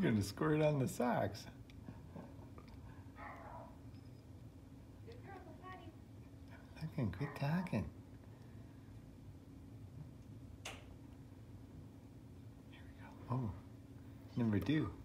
gonna squirt on the socks. Looking, quit talking. Here we go. Oh, number 2.